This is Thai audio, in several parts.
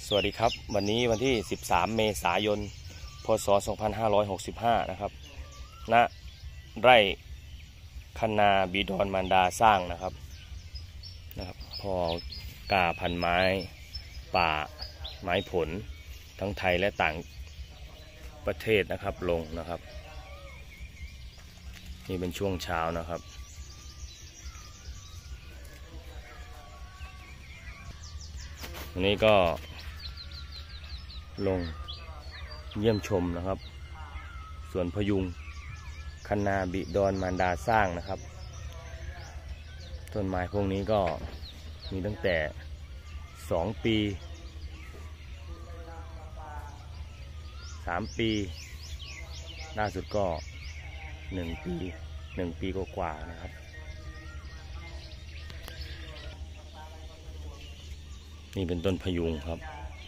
สวัสดีครับวันนี้วันที่13เมษายนพศ2565นะครับณไร่คะนาบิดอนมารดาสร้างนะครับพอกาพันไม้ป่าไม้ผลทั้งไทยและต่างประเทศนะครับลงนะครับนี่เป็นช่วงเช้านะครับวันนี้ก็ลงเยี่ยมชมนะครับสวนพยุงคะนาบิดอนมารดาสร้างนะครับต้นไม้พวกนี้ก็มีตั้งแต่2 ปี3 ปีล่าสุดก็1 ปีกว่าๆนะครับนี่เป็นต้นพยุงครับ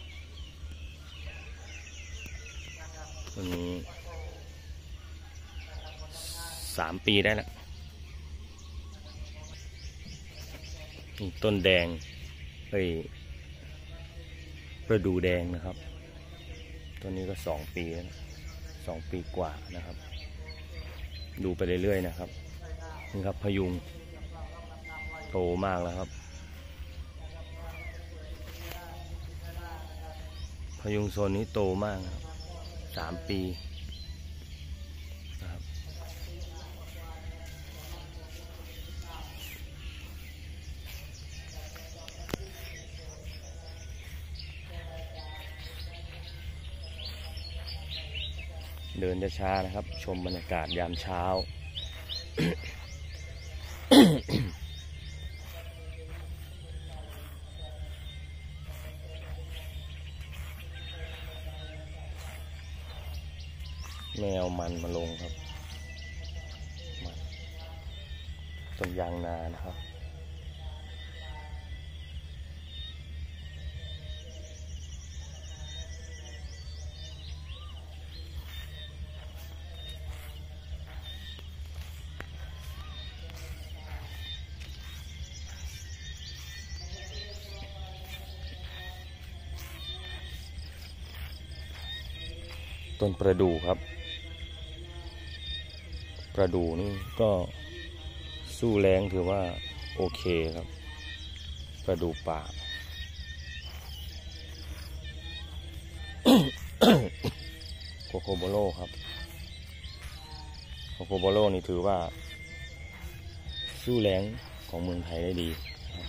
ต้นนี้3 ปีได้แล้วนี่ต้นแดงประดูแดงนะครับต้นนี้ก็2 ปีแล้ว2 ปีกว่านะครับดูไปเรื่อยๆนะครับนี่ครับพยุงโตมากแล้วครับพยุงโซนนี้โตมากครับ3 ปีนะครับเดินช้าๆนะครับชมบรรยากาศยามเช้า แมวมันมาลงครับต้นยางนานะครับต้นประดู่ครับประดู่นี่ก็สู้แรงถือว่าโอเคครับประดู่ป่า โคโคโบโลครับโคโคโบโลนี่ถือว่าสู้แรงของเมืองไทยได้ดี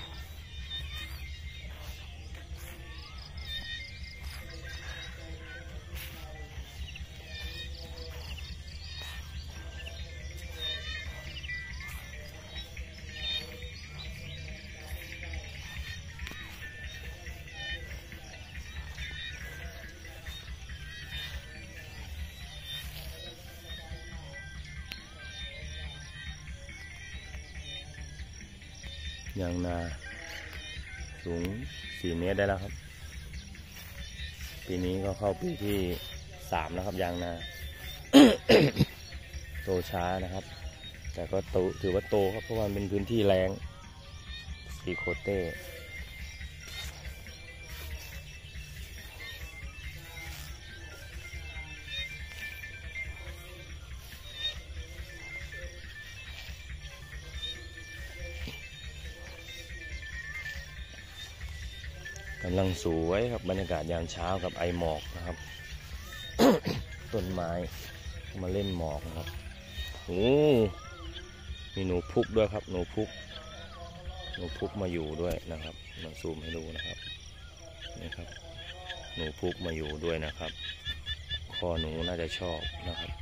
ยางนาสูง4 เมตรได้แล้วครับปีนี้ก็เข้าปีที่3แล้วครับยางนา โตช้านะครับแต่ก็โตถือว่าโตครับเพราะว่าเป็นพื้นที่แล้งสีโคเต้กำลังสวยครับบรรยากาศยามเช้ากับไอหมอกนะครับ ต้นไม้มาเล่นหมอกนะครับโอ้มีหนูพุกด้วยครับหนูพุกมาอยู่ด้วยนะครับลองซูมให้ดูนะครับนี่ครับหนูพุกมาอยู่ด้วยนะครับคอหนูน่าจะชอบนะครับ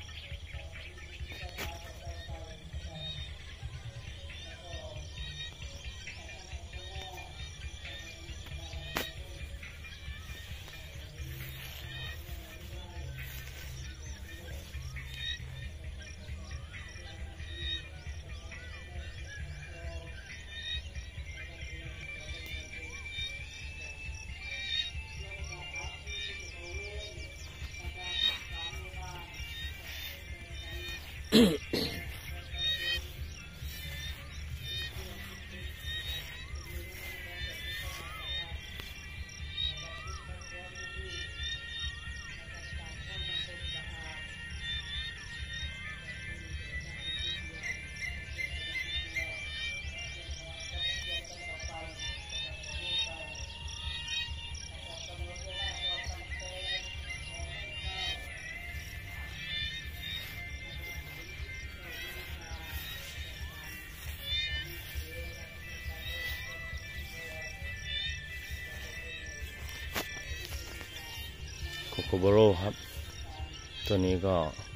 โกโบโรครับตัวนี้ก็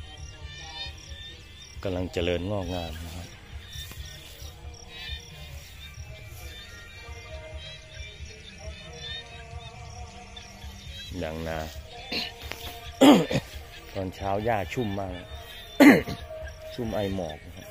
กำลังเจริญงอกงามนะครับอย่างนา ตอนเช้าหญ้าชุ่มมาก ชุ่มไอหมอกนะครับ